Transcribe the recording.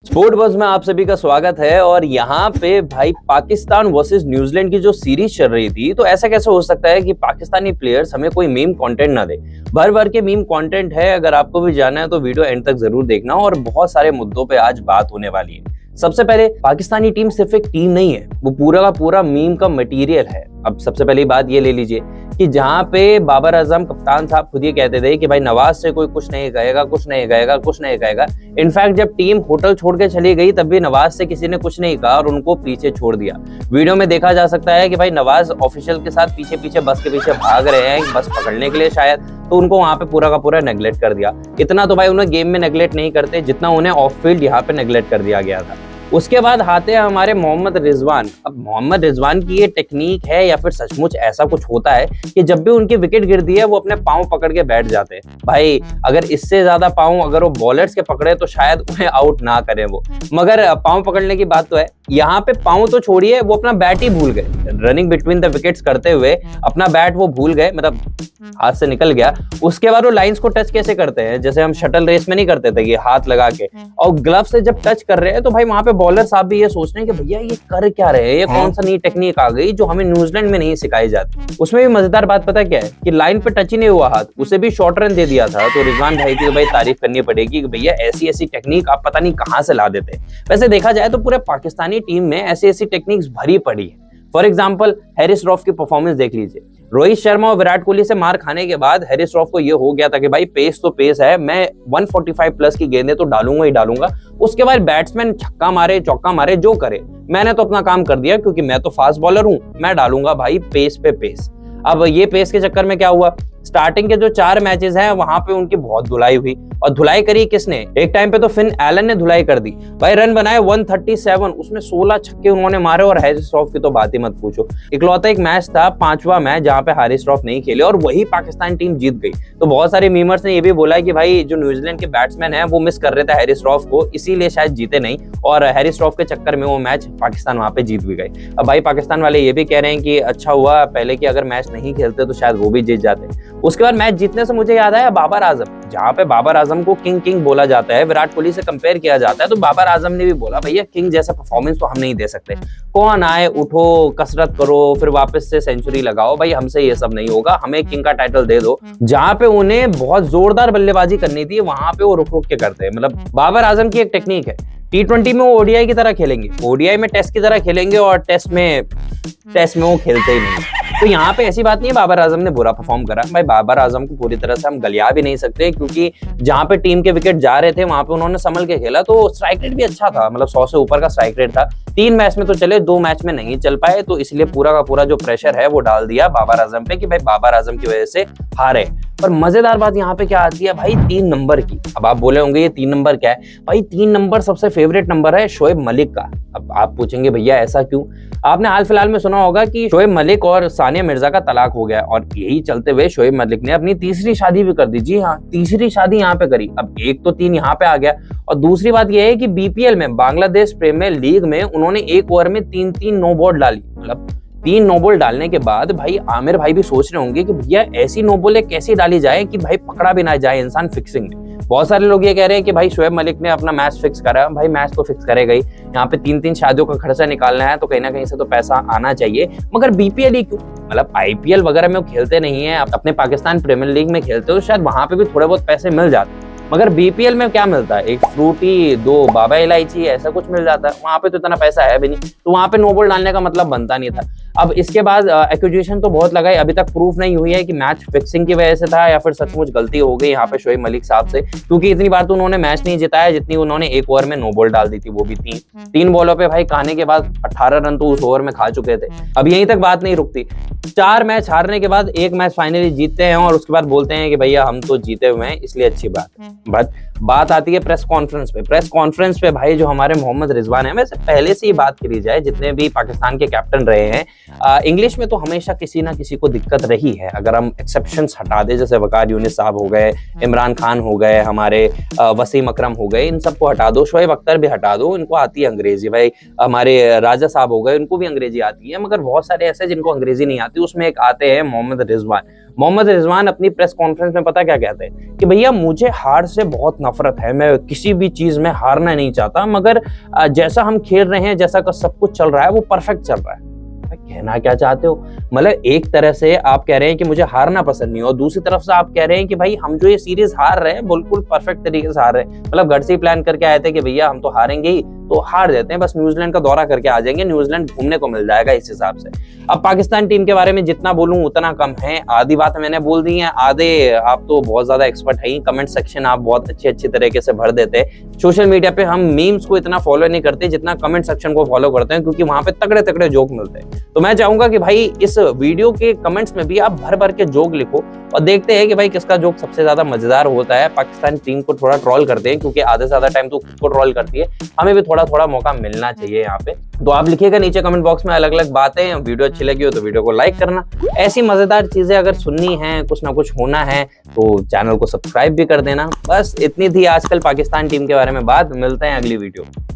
Sport buzz में आप सभी का स्वागत है। और यहाँ पे भाई पाकिस्तान वर्सेस न्यूजीलैंड की जो सीरीज चल रही थी, तो ऐसा कैसे हो सकता है कि पाकिस्तानी प्लेयर्स हमें कोई मीम कंटेंट ना दे। भर भर के मीम कंटेंट है। अगर आपको भी जाना है तो वीडियो एंड तक जरूर देखना और बहुत सारे मुद्दों पे आज बात होने वाली है। सबसे पहले, पाकिस्तानी टीम सिर्फ एक टीम नहीं है, वो पूरा का पूरा मीम का मटेरियल है। अब सबसे पहली बात ये ले लीजिए कि जहां पे बाबर आजम कप्तान साहब खुद ये कहते थे कि भाई नवाज से कोई कुछ नहीं कहेगा, कुछ नहीं कहेगा, कुछ नहीं कहेगा। इनफैक्ट जब टीम होटल छोड़ के चली गई तब भी नवाज से किसी ने कुछ नहीं कहा और उनको पीछे छोड़ दिया। वीडियो में देखा जा सकता है कि भाई नवाज ऑफिशियल के साथ पीछे पीछे बस के पीछे भाग रहे हैं, बस पकड़ने के लिए शायद, तो उनको वहां पे पूरा का पूरा नेगलेक्ट कर दिया। इतना तो भाई उन्हें गेम में नेगलेक्ट नहीं करते जितना उन्हें ऑफ फील्ड यहाँ पे नेगलेक्ट कर दिया गया था। उसके बाद आते हैं हमारे मोहम्मद रिजवान। अब मोहम्मद रिजवान की ये टेक्निक है या फिर सचमुच ऐसा कुछ होता है कि जब भी उनकी विकेट गिरती है वो अपने पांव पकड़ के बैठ जाते हैं। भाई अगर इससे ज्यादा पांव अगर वो बॉलर्स के पकड़े तो शायद उन्हें आउट ना करें वो, मगर पांव पकड़ने की बात तो है। यहाँ पे पांव तो छोड़िए, वो अपना बैट ही भूल गए। रनिंग बिटवीन द विकेट्स करते हुए अपना बैट वो भूल गए, मतलब हाथ से निकल गया। उसके बाद वो लाइंस को टच कैसे करते हैं, जैसे हम शटल रेस में नहीं करते थे कि हाथ लगा के, और ग्लव से जब टच कर रहे हैं तो भाई वहां पे बॉलर साहब भी ये सोच रहे हैं कि भैया ये कर क्या रहे हैं, ये कौन सा नई टेक्निक आ गई जो हमें न्यूजीलैंड में नहीं सिखाई जाती। उसमें भी मजेदार बात पता क्या है कि लाइन पे टच ही नहीं हुआ हाथ, उसे भी शॉर्ट रन दे दिया था। तो रिजवान भाई की तो भाई तारीफ करनी पड़ेगी कि भैया ऐसी ऐसी टेक्निक आप पता नहीं कहां से ला देते। वैसे देखा जाए तो पूरे पाकिस्तानी टीम में ऐसी ऐसी टेक्निक्स भरी पड़ी है। फॉर एग्जाम्पल हैरिस रॉफ की परफॉर्मेंस देख लीजिए। रोहित शर्मा और विराट कोहली से मार खाने के बाद हैरिस रॉफ को ये हो गया था कि भाई पेस तो पेस है, मैं 145 प्लस की गेंदें तो डालूंगा ही डालूंगा। उसके बाद बैट्समैन छक्का मारे चौका मारे जो करे, मैंने तो अपना काम कर दिया क्योंकि मैं तो फास्ट बॉलर हूं, मैं डालूंगा भाई पेस पे पेस। अब ये पेस के चक्कर में क्या हुआ, स्टार्टिंग के जो 4 मैचेस हैं वहां पे उनकी बहुत धुलाई हुई। और धुलाई करी किसने, एक टाइम पे तो फिन एलन ने धुलाई कर दी। भाई रन बनाए 137, उसमें 16 छक्के उन्होंने मारे। और हैरिस रॉफ की तो बात ही मत पूछो। इकलौता एक मैच था, 5वां मैच, जहां पे हैरिस रॉफ नहीं खेले और वही पाकिस्तान टीम जीत गई। तो बहुत सारे मीमर्स ने ये भी बोला कि भाई जो न्यूजीलैंड के बैट्समैन है वो मिस कर रहे थे हैरिस रॉफ को, इसीलिए शायद जीते नहीं, और हैरिस रॉफ के चक्कर में वो मैच पाकिस्तान वहां पे जीत भी गए। अब भाई पाकिस्तान वाले ये भी कह रहे हैं कि अच्छा हुआ पहले कि अगर मैच नहीं खेलते तो शायद वो भी जीत जाते। उसके बाद मैच जीतने से मुझे याद आया बाबर आजम, जहां पे बाबर आजम को किंग बोला जाता है, विराट कोहली से कंपेयर किया जाता है, तो बाबर आजम ने भी बोला भैया किंग जैसा परफॉर्मेंस तो हम नहीं दे सकते। कौन आए, उठो, कसरत करो, फिर वापस से सेंचुरी लगाओ, भाई हमसे ये सब नहीं होगा, हमें किंग का टाइटल दे दो। जहां पे उन्हें बहुत जोरदार बल्लेबाजी करनी थी वहां पे वो रुक के करते हैं। मतलब बाबर आजम की एक टेक्निक है, T20 में वो ओडीआई की तरह खेलेंगे, ओडीआई में टेस्ट की तरह खेलेंगे, और टेस्ट में वो खेलते ही नहीं। तो यहाँ पे ऐसी बात नहीं है बाबर आजम ने बुरा परफॉर्म करा। भाई बाबर आजम को पूरी तरह से हम गलिया भी नहीं सकते, क्योंकि जहां पे टीम के विकेट जा रहे थे वहां पे उन्होंने संभल के खेला, तो स्ट्राइक रेट भी अच्छा था, मतलब 100 से ऊपर का स्ट्राइक रेट था। 3 मैच में तो चले, 2 मैच में नहीं चल पाए, तो इसलिए पूरा का पूरा जो प्रेशर है वो डाल दिया बाबर आजम पे कि भाई बाबर आजम की वजह से हारे। पर मजेदार बात यहाँ पे क्या आती है भाई, 3 नंबर की। अब आप बोले होंगे ये 3 नंबर क्या है, भाई 3 नंबर सबसे फेवरेट नंबर है शोएब मलिक का। अब आप पूछेंगे भैया ऐसा क्यों, आपने हाल फिलहाल में सुना होगा कि शोएब मलिक और सानिया मिर्जा का तलाक हो गया, और यही चलते हुए शोएब मलिक ने अपनी तीसरी शादी भी कर दी। जी हाँ, तीसरी शादी यहाँ पे करी। अब एक तो 3 यहाँ पे आ गया, और दूसरी बात यह है कि बीपीएल में, बांग्लादेश प्रीमियर लीग में, उन्होंने एक ओवर में 3-3 नो बॉल डाली। मतलब 3 नो बॉल डालने के बाद भाई आमिर भाई भी सोच रहे होंगे कि भैया ऐसी नो बॉल कैसी डाली जाए कि भाई पकड़ा भी ना जाए इंसान फिक्सिंग में। बहुत सारे लोग ये कह रहे हैं कि भाई शोएब मलिक ने अपना मैच फिक्स करा। भाई मैच तो फिक्स करेगा ही, यहाँ पे 3-3 शादियों का खर्चा निकालना है तो कहीं ना कहीं से तो पैसा आना चाहिए। मगर बीपीएल ही क्यों, मतलब आईपीएल वगैरह में वो खेलते नहीं है, अपने पाकिस्तान प्रीमियर लीग में खेलते हो, शायद वहां पे भी थोड़े बहुत पैसे मिल जाते। मगर बीपीएल में क्या मिलता है, एक फ्रूटी, 2 बाबा इलायची, ऐसा कुछ मिल जाता है। वहां पे तो इतना पैसा है भी नहीं, तो वहां पे नो बॉल डालने का मतलब बनता नहीं था। अब इसके बाद एक्यूजेशन तो बहुत लगाई, अभी तक प्रूफ नहीं हुई है कि मैच फिक्सिंग की वजह से था या फिर सचमुच गलती हो गई यहाँ पे शोएब मलिक साहब से, क्योंकि इतनी बार तो उन्होंने मैच नहीं जिताया जितनी उन्होंने एक ओवर में नो बॉल डाल दी थी, वो भी 3 बॉलों पे। भाई खाने के बाद 18 रन तो उस ओवर में खा चुके थे। अब यहीं तक बात नहीं रुकती, 4 मैच हारने के बाद 1 मैच फाइनली जीतते हैं, और उसके बाद बोलते हैं कि भैया हम तो जीते हुए हैं, इसलिए अच्छी बात आती है प्रेस कॉन्फ्रेंस पे। प्रेस कॉन्फ्रेंस पे भाई जो हमारे मोहम्मद रिजवान है, वैसे पहले से ही बात करी जाए जितने भी पाकिस्तान के कैप्टन रहे हैं, इंग्लिश में तो हमेशा किसी ना किसी को दिक्कत रही है। अगर हम एक्सेप्शंस हटा दे, जैसे वकार यूनिस साहब हो गए, इमरान खान हो गए, हमारे वसीम अकरम हो गए, इन सबको हटा दो, शोएब अख्तर भी हटा दो, इनको आती है अंग्रेजी। भाई हमारे राजा साहब हो गए, उनको भी अंग्रेजी आती है। मगर बहुत सारे ऐसे जिनको अंग्रेजी नहीं आती, उसमें एक आते हैं मोहम्मद रिजवान। मोहम्मद रिजवान अपनी प्रेस कॉन्फ्रेंस में पता क्या कहते हैं कि भैया मुझे हार से बहुत नफरत है, मैं किसी भी चीज में हारना नहीं चाहता, मगर जैसा हम खेल रहे हैं, जैसा का सब कुछ चल रहा है वो परफेक्ट चल रहा है। कहना क्या चाहते हो? मतलब एक तरह से आप कह रहे हैं कि मुझे हारना पसंद नहीं, और दूसरी तरफ से आप कह रहे हैं कि भाई हम जो ये सीरीज हार रहे हैं बिल्कुल परफेक्ट तरीके से हार रहे हैं। मतलब घर से ही प्लान करके आए थे कि भैया हम तो हारेंगे ही, तो हार देते हैं, बस न्यूजीलैंड का दौरा करके आ जाएंगे, न्यूजीलैंड घूमने को मिल जाएगा इस हिसाब से। अब पाकिस्तान टीम के बारे में जितना बोलूं उतना कम है, आधी बात मैंने बोल दी है, आधे आप तो बहुत ज्यादा एक्सपर्ट है ही। कमेंट सेक्शन आप बहुत अच्छी तरीके से भर देते हैं। सोशल मीडिया पे हम मीम्स को इतना फॉलो नहीं करते जितना कमेंट सेक्शन को फॉलो करते हैं, क्योंकि वहां पे तगड़े तगड़े जोक मिलते हैं। तो मैं चाहूंगा कि भाई इस वीडियो के कमेंट्स में भी आप भर भर के जोक लिखो, और देखते हैं कि भाई किसका जोक सबसे ज्यादा मजेदार होता है। पाकिस्तान टीम को थोड़ा ट्रोल करते हैं, क्योंकि आधे से ज्यादा टाइम तो खुद को ट्रोल करती है, हमें भी थोड़ा थोड़ा मौका मिलना चाहिए यहाँ पे। तो आप लिखिएगा नीचे कमेंट बॉक्स में अलग अलग बातें। वीडियो अच्छी लगी हो तो वीडियो को लाइक करना। ऐसी मजेदार चीजें अगर सुननी है, कुछ ना कुछ होना है, तो चैनल को सब्सक्राइब भी कर देना। बस इतनी थी आजकल पाकिस्तान टीम के बारे में बात। मिलते हैं अगली वीडियो।